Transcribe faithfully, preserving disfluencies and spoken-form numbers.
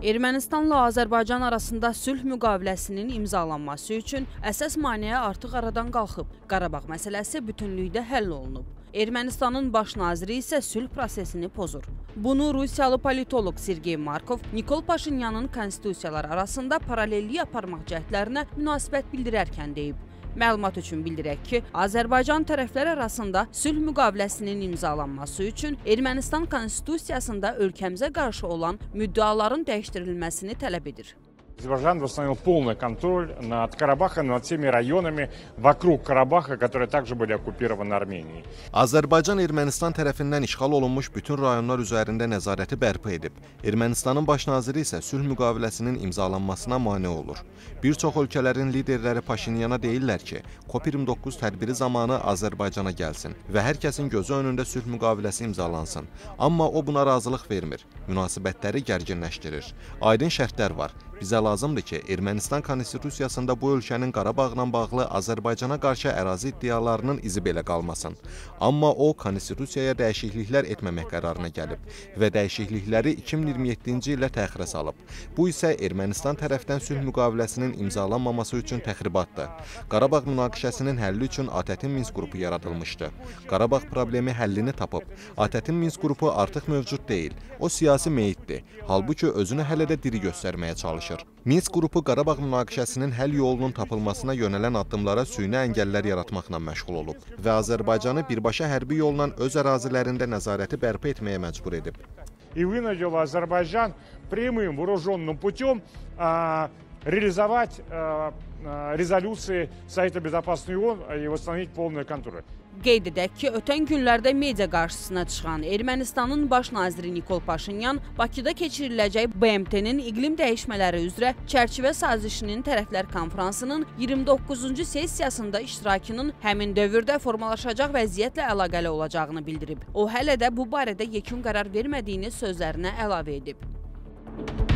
Ermənistanla Azərbaycan arasında sülh müqaviləsinin imzalanması üçün əsas maneə artıq aradan qalxıb. Qarabağ məsələsi bütünlükdə həll olunub. Ermənistanın baş naziri isə sülh prosesini pozur. Bunu Rusiyalı politoloq Sergey Markov, Nikol Paşinyanın konstitusiyalar arasında paralellik aparmaq cəhdlərinə münasibət bildirərkən deyib. Məlumat üçün bildirək ki, Azərbaycan tərəflər arasında sülh müqaviləsinin imzalanması üçün Ermənistan konstitusiyasında ölkəmizə qarşı olan müddiaların dəyişdirilməsini tələb edir. Азербайджан восстановил полный контроль над Карабахом, над всеми районами вокруг Карабаха, которые также были оккупированы Armeniей. Azərbaycan Ermənistan tərəfindən işğal olunmuş bütün rayonlar üzərində nəzarəti bərpa edib. Ermənistanın baş naziri isə sülh müqaviləsinin imzalanmasına mane olur. Bir çox ölkələrin liderləri Paşinyana deyirlər ki, COP iyirmi doqquz tədbiri zamanı Azərbaycana gəlsin və hər kəsin gözü önündə sülh müqaviləsi imzalansın. Amma o buna razılıq vermir, münasibətləri gərginləşdirir. Aydın şərtlər var. Bizə lazımdır ki, Ermənistan konstitusiyasında bu ölkənin Qarabağla bağlı Azərbaycana qarşı ərazi iddialarının izi belə qalmasın. Amma o, konstitusiyaya dəyişikliklər etməmək qərarına gəlib və dəyişiklikləri iki min iyirmi yeddinci ildə təxirə salıb. Bu isə Ermənistan tərəfdən sülh müqaviləsinin imzalanmaması üçün təxribatdır. Qarabağ münaqişəsinin həlli üçün ATƏT-in Minsk qrupu yaradılmışdı. Qarabağ problemi həllini tapıb. ATƏT-in Minsk qrupu artıq mövcud deyil. O siyasi meyitdir. Halbuki özünü hələ də diri göstərməyə çalışır. Minsk qrupu Qarabağ münaqişəsinin həll yolunun tapılmasına yönələn addımlara süni əngəllər yaratmaqla məşğul olub və Azərbaycanı birbaşa hərbi yolla öz ərazilərində nəzarəti bərpa etməyə məcbur edib. И вынудил Азербайджан прямым вооруженным путем а, реализовать а, а, резолюции Совета Безопасности ООН и восстановить полный контроль. Qeyd edək ki, ötən günlərdə media qarşısına çıxan Ermənistanın baş naziri Nikol Paşinyan Bakıda keçiriləcək B M T-nin iqlim dəyişmələri üzrə çərçivə sazişinin tərəflər konfransının iyirmi doqquzuncu sessiyasında iştirakının həmin dövrdə formalaşacaq vəziyyətlə əlaqəli olacağını bildirib. O hələ də bu barədə yekun qərar vermədiyini sözlərinə əlavə edib.